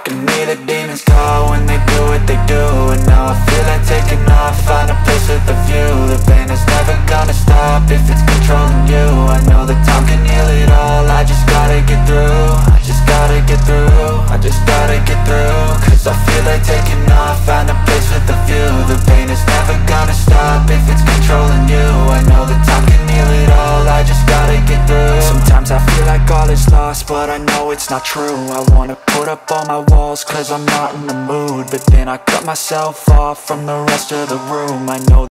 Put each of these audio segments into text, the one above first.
can hear the demons call when they do what they do. And now I feel like taking off, find a place with a view. The pain is never gonna stop if it's controlling you. I know that time can heal it all, I just gotta get through. I just gotta get through, I just gotta get through. Cause I feel like taking off, find a place with a view. The pain is never gonna stop if it's controlling you. I know that time can heal it all, I just gotta get through. Sometimes I feel like all is lost, but I know it's not true. I wanna put up all my walls cause I'm not in the mood, but then I cut myself off from the rest of the room. I know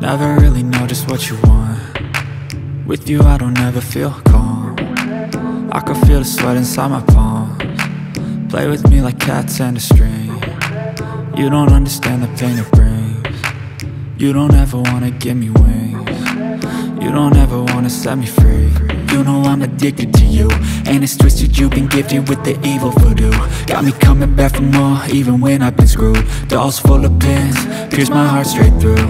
Never really know just what you want. With you I don't ever feel calm. I can feel the sweat inside my palms. Play with me like cats and a string. You don't understand the pain it brings. You don't ever wanna give me wings. You don't ever wanna set me free. You know I'm addicted to you, and it's twisted, you've been gifted with the evil voodoo. Got me coming back for more, even when I've been screwed. Dolls full of pins, pierce my heart straight through.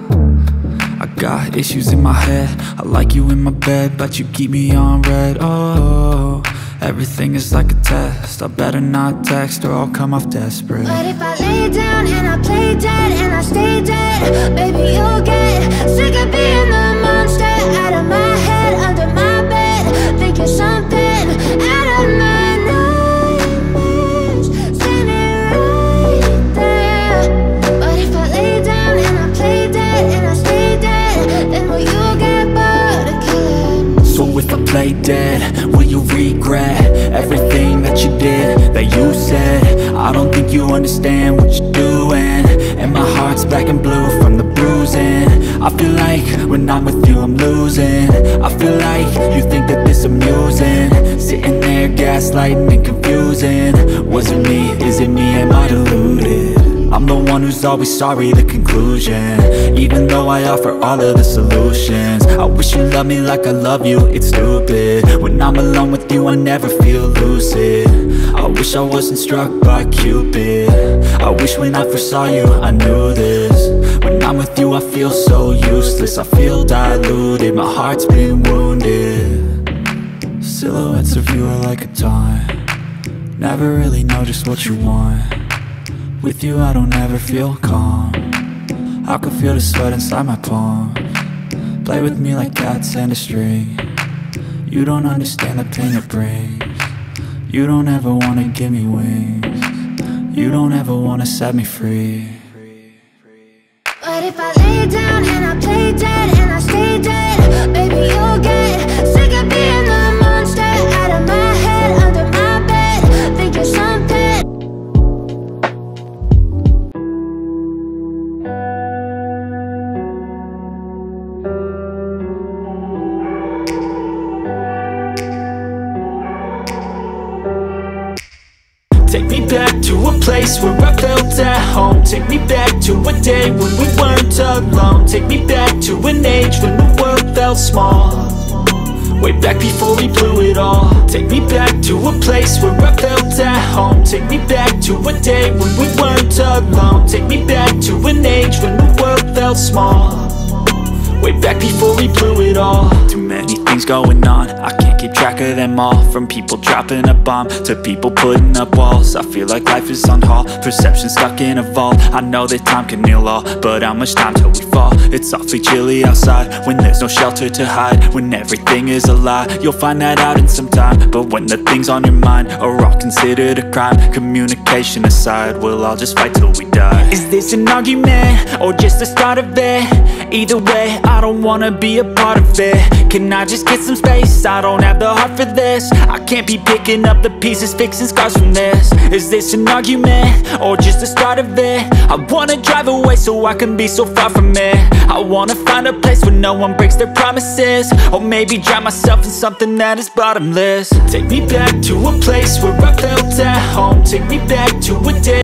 I got issues in my head, I like you in my bed, but you keep me on red. Oh, everything is like a test, I better not text or I'll come off desperate. But if I lay down and I play dead and I stay dead, baby you'll get sick of being the monster out of my head, under my bed, thinking something out of my nightmares, standing right there. But if I lay down and I play dead and I stay dead, then will you get bored of killing? So if I play dead, will you regret everything that you did, that you said? I don't think you understand what you're doing, and my heart's black and blue from the bruising. I feel like when I'm with you I'm losing. I feel like you think that this amusing, sitting there gaslighting and confusing. Was it me? Is it me? Am I deluded? I'm the one who's always sorry, the conclusion, even though I offer all of the solutions. I wish you loved me like I love you, it's stupid. When I'm alone with you I never feel lucid. I wish I wasn't struck by Cupid. I wish when I first saw you I knew this. When I'm with you I feel so useless, I feel diluted, my heart's been wounded. Silhouettes of you are like a taunt. Never really know just what you want. With you I don't ever feel calm. I can feel the sweat inside my palms. Play with me like cats and a string. You don't understand the pain it brings. You don't ever wanna give me wings. You don't ever wanna set me free. But if I lay down and I play dead and I stay dead, baby you'll get sick of being the monster out of my head, under my bed, thinking something. Take me back to a place where I felt at home. Take me back to a day when we weren't alone. Take me back to an age when the world felt small, way back before we blew it all. Take me back to a place where I felt at home. Take me back to a day when we weren't alone. Take me back to an age when the world felt small, way back before we blew it all. Too many things going on, I can't keep track of them all. From people dropping a bomb to people putting up walls. I feel like life is on hold, perception stuck in a vault. I know that time can heal all, but how much time till we fall? It's awfully chilly outside when there's no shelter to hide. When everything is a lie, you'll find that out in some time. But when the things on your mind are all considered a crime, communication aside, we'll all just fight till we die. Is this an argument or just the start of it? Either way, I don't wanna be a part of it. Can I just get some space? I don't have the heart for this. I can't be picking up the pieces, fixing scars from this. Is this an argument or just the start of it? I wanna drive away so I can be so far from it. I wanna find a place where no one breaks their promises, or maybe drown myself in something that is bottomless. Take me back to a place where I felt at home. Take me back to a day.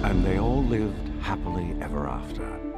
And they all lived happily ever after.